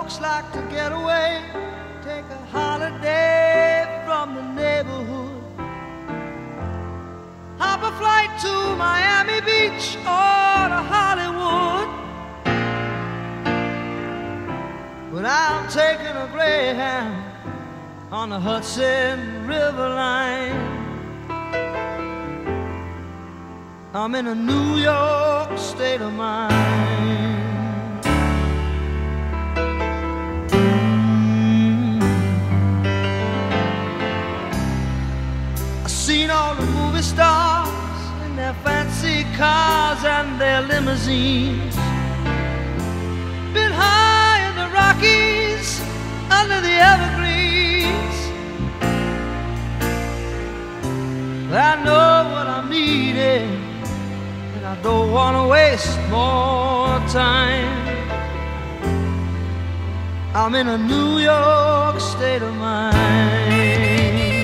folks like to get away, take a holiday from the neighborhood, hop a flight to Miami Beach or to Hollywood. But I'm taking a Greyhound on the Hudson River line. I'm in a New York state of mind. I've seen all the movie stars in their fancy cars and their limousines, been high in the Rockies under the evergreens. I know what I'm needing, and I don't want to waste more time. I'm in a New York state of mind.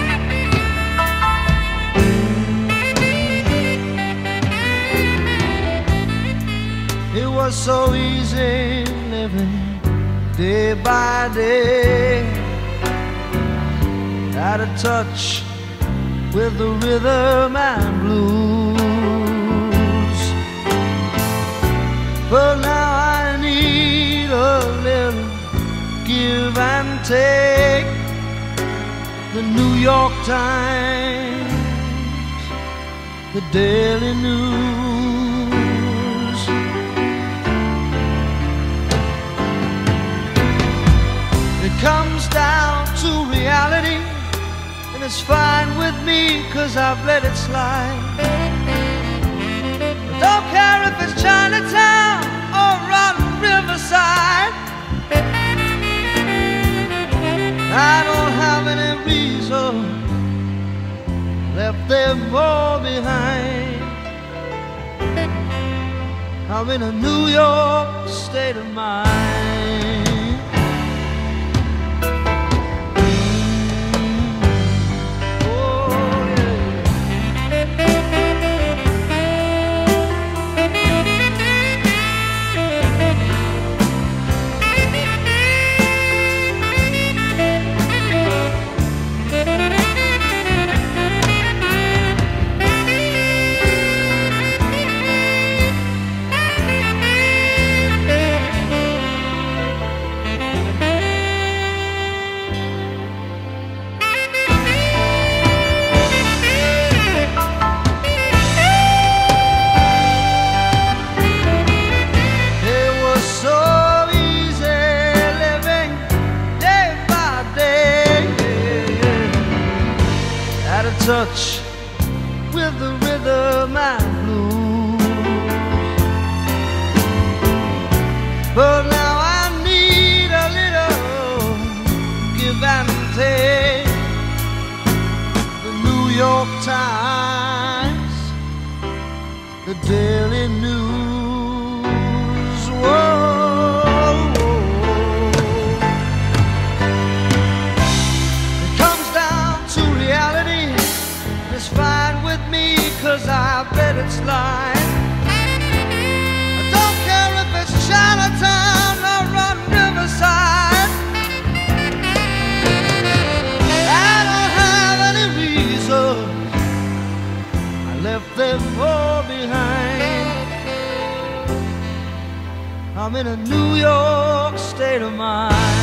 It was so easy living day by day, out of touch with the rhythm and blues. But now I need a little give and take. The New York Times, the Daily News. It comes down to reality, and it's fine with me, 'cause I've let it slide. I don't care if it's Chinatown or rotten Riverside. I don't have any reason, left them all behind. I'm in a New York state of mind. Touch with the rhythm and blues. But now I need a little give and take. The New York Times, the Daily News. Whoa, it comes down to reality. It's fine with me, 'cause I've let it slide. I don't care if it's Chinatown or Rotten Riverside. I don't have any reason, I left them all behind. I'm in a New York state of mind.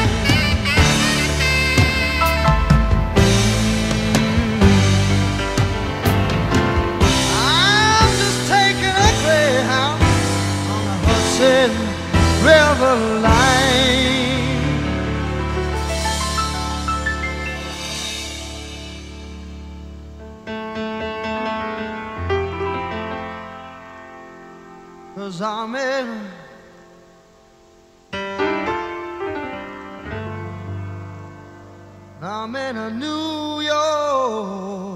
River line. 'Cause I'm in a New York